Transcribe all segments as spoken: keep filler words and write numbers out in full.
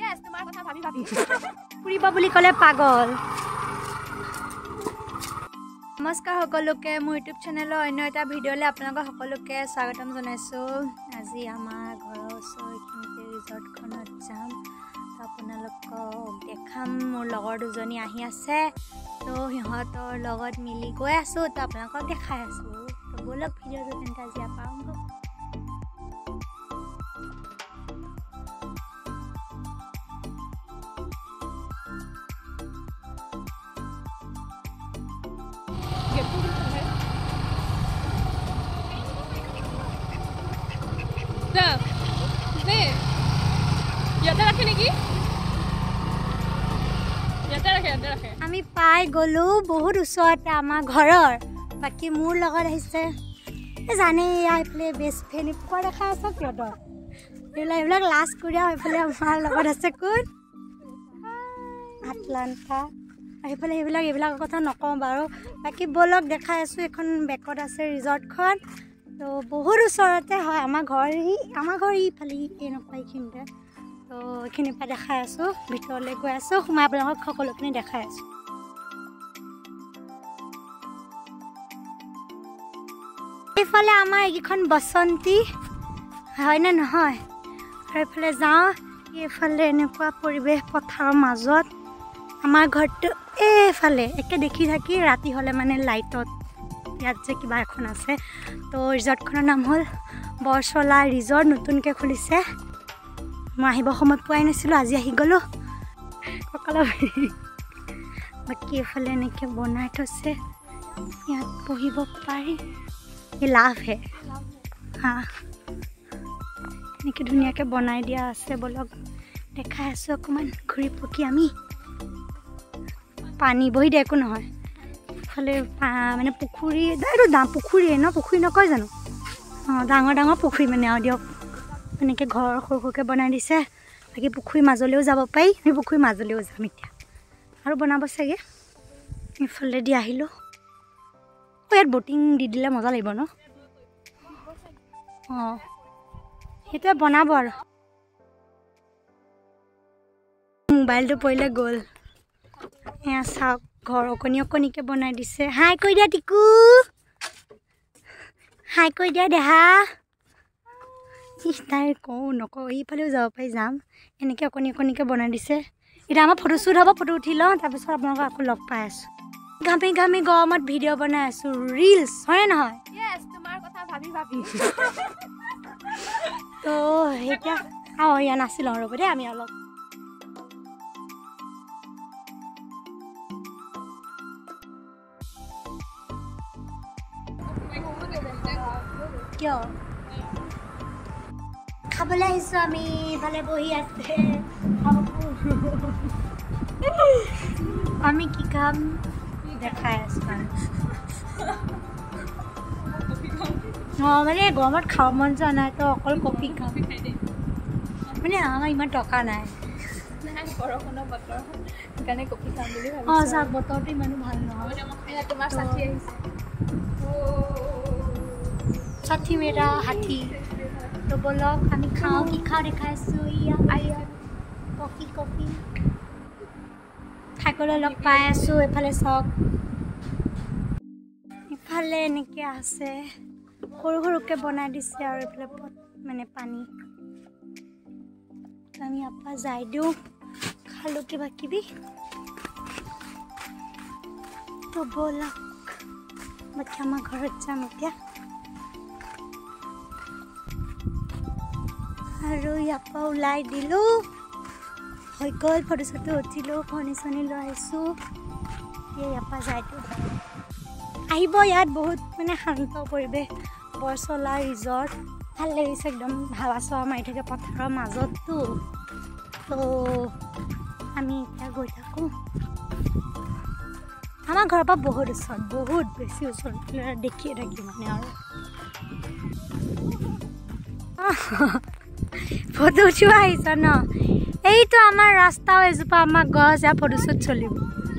Yes, তোমাৰ কথা ভাবি ভাবি ফুৰিব বুলি ক'লে পাগল। নমস্কাৰ সকলোকে, মোৰ ইউটিউব চেনেলৰ অন্য এটা ভিডিঅ'লৈ আপোনালোকক সকলোকে স্বাগতম জনাইছোঁ। আজি আমাৰ ঘৰৰ ওচৰখিনিতে ৰিজৰ্টখনত যাম, তো আপোনালোকক দেখাম। মোৰ লগৰ দুজনী আহি আছে, তো সিহঁতৰ লগত মিলি গৈ আছোঁ, তো আপোনালোকক দেখাই আছোঁ। তো ব'লক ভিডিঅ'টো তেন্তে আজি আৰম্ভ। আমি পাই গ'লো বহুত ওচৰতে আমাৰ ঘৰৰ। বাকী মোৰ লগত আহিছে জানে এইফালে বেষ্ট ফ্ৰেণ্ড পোৱা দেখা আছে সিহঁতৰ এইবিলাক এইবিলাক লাষ্ট কৰি এইফালে আমাৰ লগত আছে কোন আটলান্টা। সেইফালে সেইবিলাক এইবিলাকৰ কথা নকওঁ বাৰু। বাকী ব'লক দেখাই আছোঁ। এখন বেকত আছে ৰিজৰ্টখন, তো বহুত ওচৰতে হয় আমাৰ ঘৰ। ই আমাৰ ঘৰ ইফালে এনেকুৱা এইখিনিতে, তো এইখিনিৰ পৰা দেখাই আছোঁ। ভিতৰলৈ গৈ আছোঁ, সোমাই আপোনালোকক সকলোখিনি দেখাই আছোঁ। এইফালে আমাৰ এইকেইখন বসন্তী হয়নে নহয়, আৰু এইফালে যাওঁ। এইফালে এনেকুৱা পৰিৱেশ পথাৰৰ মাজত। আমাৰ ঘৰটো এইফালে একে দেখি থাকি ৰাতি হ'লে মানে লাইটত ইয়াত যে কিবা এখন আছে, তো ৰিজৰ্টখনৰ নাম হ'ল বৰচলা ৰিজৰ্ট, নতুনকৈ খুলিছে। মই আহিব সময় পোৱাই নাছিলোঁ, আজি আহি গ'লোঁ কঁকালৰ। বাকী এইফালে এনেকৈ বনাই থৈছে, ইয়াত বহিব পাৰি। এই লাভহে হা, এনেকৈ ধুনীয়াকৈ বনাই দিয়া আছে। বলক দেখাই আছোঁ অকণমান ঘূৰি পকি। আমি পানী বহি দিয়ে একো নহয়। ইফালে মানে পুখুৰী, এইটো দাম পুখুৰীয়ে ন, পুখুৰী নকয় জানো? অঁ, ডাঙৰ ডাঙৰ পুখুৰী মানে আৰু দিয়ক। এনেকৈ ঘৰ সৰু সৰুকৈ বনাই দিছে। বাকী পুখুৰী মাজলৈও যাব পাৰি, আমি পুখুৰী মাজলৈও যাম এতিয়া, আৰু বনাব চাগে। ইফালে দি আহিলোঁ। অঁ, ইয়াত বটিং দি দিলে মজা লাগিব ন? অঁ, সেইটোৱে বনাব আৰু। মোবাইলটো পৰিলে গ'ল। এয়া চাওক, ঘৰ অকণি অকণিকৈ বনাই দিছে। হাই কৈ দিয়া টিকু, হাই কৈ দিয়া দেহা। তাই কওঁ নকওঁ, এইফালেও যাব পাৰি, যাম। এনেকৈ অকণি অকণিকৈ বনাই দিছে। এতিয়া আমাৰ ফটোশ্বুট হ'ব, ফটো উঠি লওঁ, তাৰপিছত আপোনালোকক আকৌ লগ পাই আছোঁ। ঘামি ঘামি গৰমত ভিডিঅ' বনাই আছোঁ, ৰিলছ হয়নে নহয়? Yes, তোমাৰ কথা ভাবি ভাবি তো এতিয়া অঁ, ইয়াত নাছিলোঁ ৰ'ব দেই, আমি অলপ কিয় খাবলৈ আহিছোঁ। আমি ইফালে বহি আছে, আমি কি খাম দেখাই আছোঁ। অঁ, মানে গৰমত খাব মন যোৱা নাই, তো অকল কফি খাম। মানে আমাৰ ইমান টকা নাই। বৰষুণৰ বতৰ সেইকাৰণে কফি খাম বুলি ভাবিছোঁ। অঁ, চাওক বতৰটো ইমানো ভাল নহয়। তোমাৰ ষাঠি আহিছে, ষাঠি মেৰা ষাঠি। তো বলক আমি খাওঁ, কি খাওঁ দেখাই আছোঁ। ইয়া কফি কফি খাবলৈ লগ পাই আছোঁ। এইফালে চাওক, ইফালে এনেকৈ আছে, সৰু সৰুকৈ বনাই দিছে, আৰু এইফালে মানে পানী। আমি ইয়াৰ পৰা যাই দিওঁ, খালোঁ কিবা কিবি। তো ব'লক বাকী আমাৰ ঘৰত যাম এতিয়া। আৰু ইয়াৰ পৰা ওলাই দিলোঁ, হৈ গ'ল। ফটো চটো উঠিলোঁ, ফনি চনি লৈ আহিছোঁ। ইয়াৰ পৰা যাই দিওঁ, আহিব। ইয়াত বহুত মানে শান্ত পৰিৱেশ, বৰচলা ৰিজৰ্ট। ভাল লাগিছে একদম, হাৱা চাৱা মাৰি থাকে পথাৰৰ মাজততো। তো আমি এতিয়া গৈ থাকোঁ। আমাৰ ঘৰৰ পৰা বহুত ওচৰত, বহুত বেছি ওচৰত, দেখিয়ে থাকি মানে আৰু। ফটো উঠিব আহিছ ন? এইটো আমাৰ ৰাস্তাও এজোপা আমাৰ গছ, ইয়াৰ ফটোশ্বুট চলিব।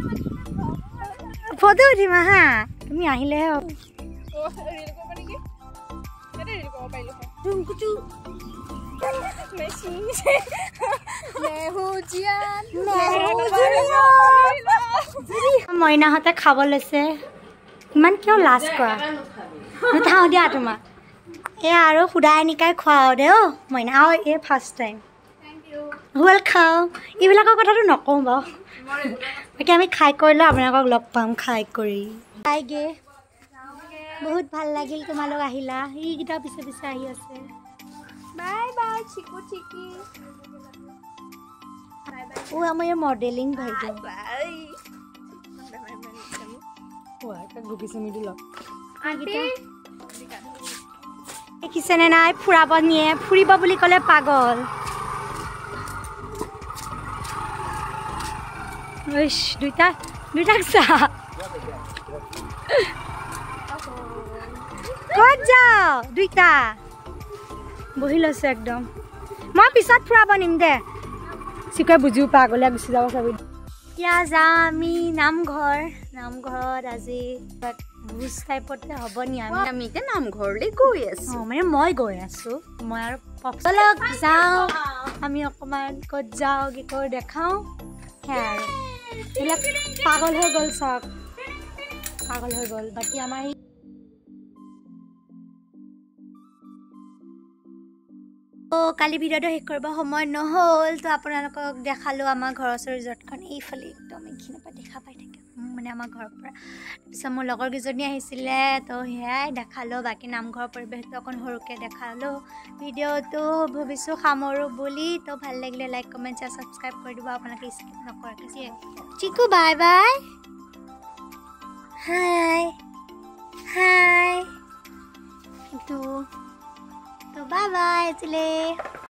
ফটো উঠিম হা, তুমি আহিলেহে হ'ব। মইনাহঁতে খাব লৈছে ইমান কিয় লাজ কৰা নুঠাওঁ দিয়া তোমাক এই আৰু সুদা এনিকাই খুৱাওঁ দে অ' মইনা আৰু এই ফাৰ্ষ্ট টাইম ৱেলকাম এইবিলাকৰ কথাটো নকওঁ বাৰু বাকী আমি খাই কৰিলে আপোনালোকক লগ পাম খাই কৰি খাইগে বহুত ভাল লাগিল তোমালোক আহিলা এইকেইটা পিছে পিছে আহি আছে বাই বাই চিকু চিকি ও আমাৰ এই মডেলিং ভাই বাই দেখিছেনে নাই ফুৰাব নিয়ে ফুৰিব বুলি ক'লে পাগল দুইটা দুইটাক চা ক'ত যাওঁ দুইটা বহি লৈছে একদম মই পিছত ফুৰাব নিম দে চিকুৱে বুজিও পাগলে গুচি যাব চাবি এতিয়া যাওঁ আমি নামঘৰ নামঘৰত আজি ভোজ টাইপতে হ'ব নি আমি আমি এতিয়া নামঘৰলৈ গৈ আছো অঁ মানে মই গৈ আছোঁ মই আৰু পচলক যাওঁ আমি অকণমান ক'ত যাওঁ কি কৰোঁ দেখাওঁ সেয়া আৰু এইবিলাক পাগল হৈ গ'ল চাওক পাগল হৈ গ'ল বাকী আমাৰ ত' কালি ভিডিঅ'টো শেষ কৰিব সময় নহ'ল তো আপোনালোকক দেখালোঁ আমাৰ ঘৰৰ ওচৰৰ ৰিজৰ্টখন এইফালে একদম এইখিনি পৰা দেখা পাই থাকে মানে আমাৰ ঘৰৰ পৰা তাৰপিছত মোৰ লগৰ কেইজনী আহিছিলে তো সেয়াই দেখালোঁ বাকী নামঘৰৰ পৰিৱেশটো অকণ সৰুকৈ দেখালোঁ ভিডিঅ'টো ভাবিছোঁ সামৰোঁ বুলি তো ভাল লাগিলে লাইক কমেণ্ট শ্বেয়াৰ ছাবস্ক্ৰাইব কৰি দিব আপোনালোকে স্কিপ নকৰাকৈ চিকু বাই বাই হাই হাই তো তো বাই বাই আজিলে